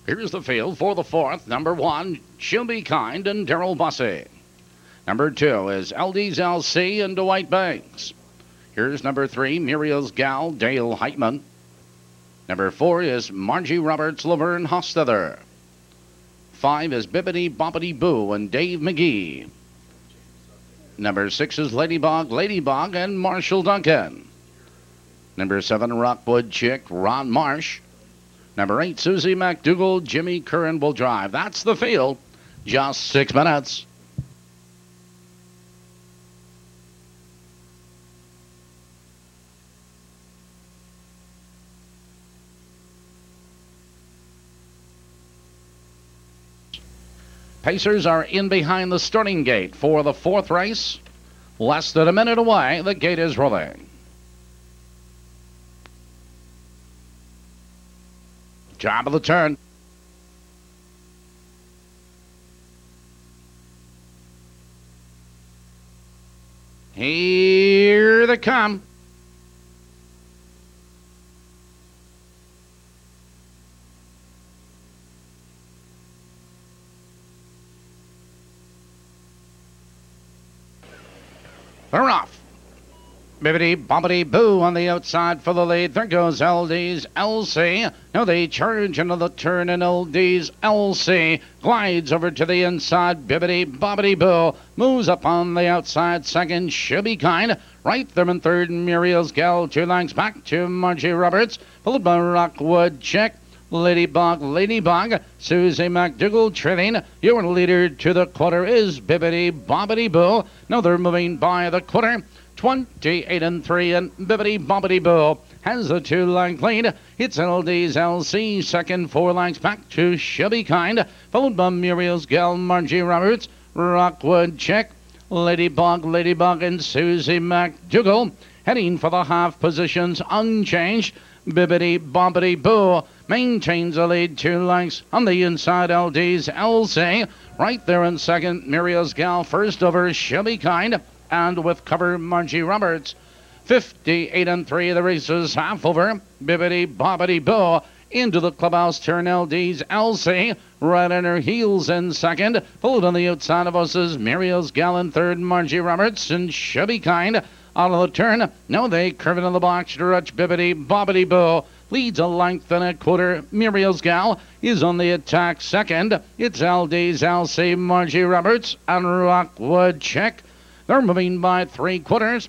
Here's the field for the fourth. Number 1, She'll Be Kind and Daryl Bussey. Number 2 is LD's LC and Dwight Banks. Here's number 3, Muriel's Gal, Dale Heitman. Number 4 is Margie Roberts, Laverne Hostetler. 5 is Bibbidi Bobbidi Boo and Dave McGee. Number 6 is Ladybug and Marshall Duncan. Number 7, Rockwood Chick, Ron Marsh. Number 8, Susie McDougal, Jimmy Curran will drive. That's the field. Just 6 minutes. Pacers are in behind the starting gate for the fourth race. Less than a minute away, the gate is rolling. Job of the turn. Here they come. They're off. Bibbidi Bobbidi Boo on the outside for the lead. There goes LD's LC. Now they charge into the turn, and LD's LC glides over to the inside. Bibbidi Bobbidi Boo moves up on the outside. Second, She'll Be Kind. Right there in third, Muriel's Gal. 2 lengths back to Margie Roberts. Followed by Rockwood Chick. Ladybug, Susie McDougal trailing. Your leader to the quarter is Bibbidi Bobbidi Boo. Now they're moving by the quarter. 28 and 3, and Bibbidi Bobbidi Boo has the 2-length lead. It's LD's LC second, 4 lengths back to She'll Be Kind, followed by Muriel's Gal, Margie Roberts, Rockwood Chick, Ladybug, and Susie McDougal. Heading for the half positions unchanged. Bibbidi Bobbidi Boo maintains the lead, 2 lengths on the inside. LD's LC right there in second. Muriel's Gal first over She'll Be Kind, and with cover Margie Roberts. 58 and 3, the race is half over. Bibbidi Bobbidi Boo into the clubhouse turn. LD's LC right on her heels in second. Followed on the outside of us is Muriel's Gal in third. Margie Roberts and She'll Be Kind out of the turn. Now they curve into the box to rush. Bibbidi Bobbidi Boo leads a length and a quarter. Muriel's Gal is on the attack second. It's LD's LC, Margie Roberts, and Rockwood Chick. They're moving by 3/4.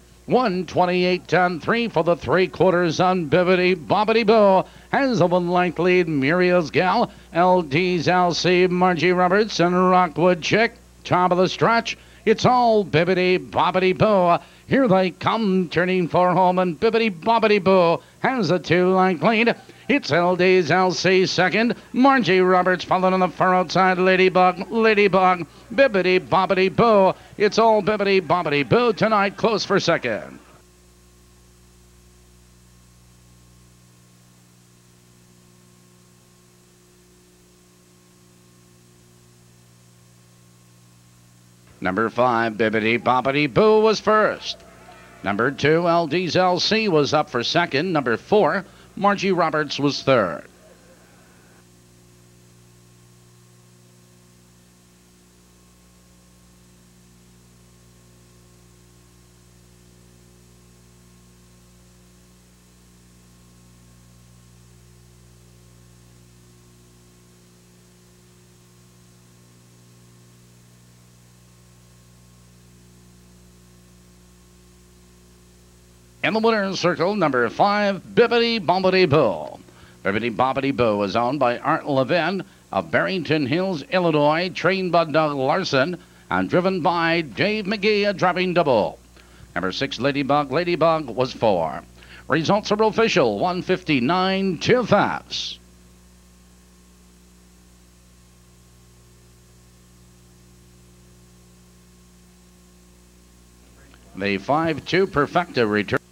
128 and 3 for the 3/4 on Bibbidi Bobbidi Boo. Has a 1-length lead. Muriel's Gal, LD's LC, Margie Roberts, and Rockwood Chick. Top of the stretch. It's all Bibbidi Bobbidi Boo. Here they come, turning for home, and Bibbidi Bobbidi Boo has a 2-length lead. It's LD's LC second. Margie Roberts followed on the far outside. Ladybug, Bibbidi Bobbidi Boo. It's all Bibbidi Bobbidi Boo tonight, close for second. Number 5, Bibbidi Bobbidi Boo was first. Number 2, LD's LC was up for second. Number 4, Margie Roberts was third. In the winner's circle, number 5, Bibbidi Bobbidi Boo. Bibbidi Bobbidi Boo is owned by Art Levin of Barrington Hills, Illinois, trained by Doug Larson, and driven by Dave McGee, a driving double. Number 6, Ladybug was 4. Results are official, 159 2 fast. The 5-2 Perfecta return.